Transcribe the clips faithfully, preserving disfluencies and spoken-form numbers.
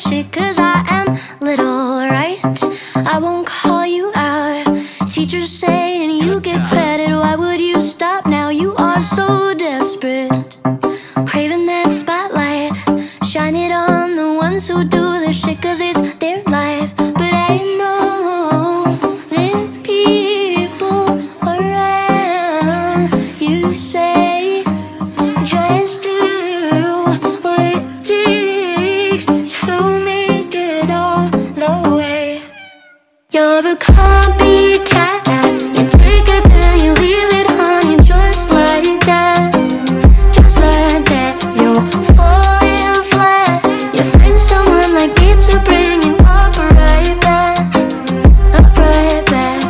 shit, cause I am little, right? I won't call you out. Teachers saying you get credit, why would you stop now? You are so desperate, craving that spotlight. Shine it on the ones who do the shit, cause it's their life. But I know that people around you say, just do what it takes to make it all the way. You're a copycat. You take it then you leave it, honey, just like that. Just like that. You're falling flat. You find someone like me to bring you up right back. Up right back.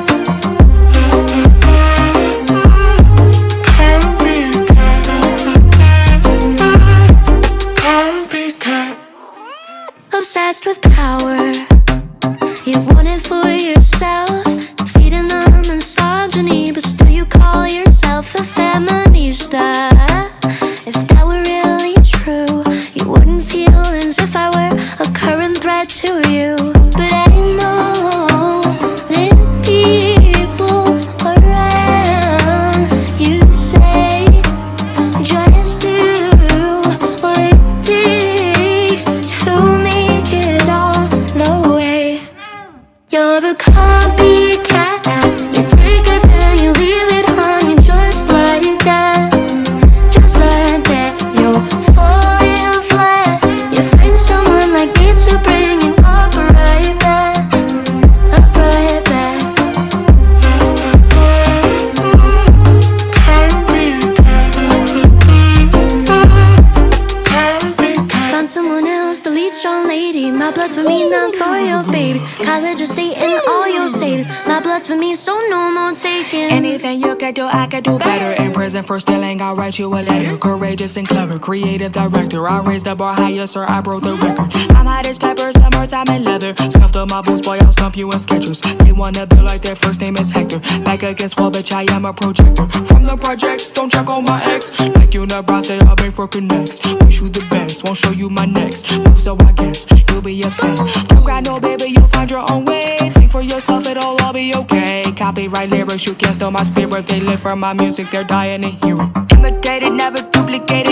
Copycat. Obsessed with power, you want it for yourself, feeding the misogyny, but still you call yourself a feminista. If that were really true, you wouldn't feel as if I were a current threat to you. But I know that people around you say, just do what it takes to make it all the way. You're a copycat. You take it then you leave it, honey, just like that. Just like that. You're falling flat. You find someone like me to bring you up right back. Up right back. Find someone else to leech on, lady. My blood's for me, not for your babies. College or state and all your savings. My blood's for me, so no more taking. Anything you can do, I can do better. In prison for stealing, I'll write you a letter. Courageous and clever, creative director. I raised the bar higher, sir, I broke the record. I'm hot as pepper, summertime and leather. Scuffed up my boots, boy, I'll stump you in Skechers. They wanna build like their first name is Hector. Back against wall, bitch, I am a projector. From the projects, don't check on my ex. Like unibrows, they all been for connects. Wish you the best, won't show you my next move, so I guess you'll be upset. Don't cry, no, baby, you'll find your own way. Think for yourself, it'll all be okay. Copyright lyrics, you can't steal my spirit. They live for my music, they're dying to hear it. Imitated, never duplicated.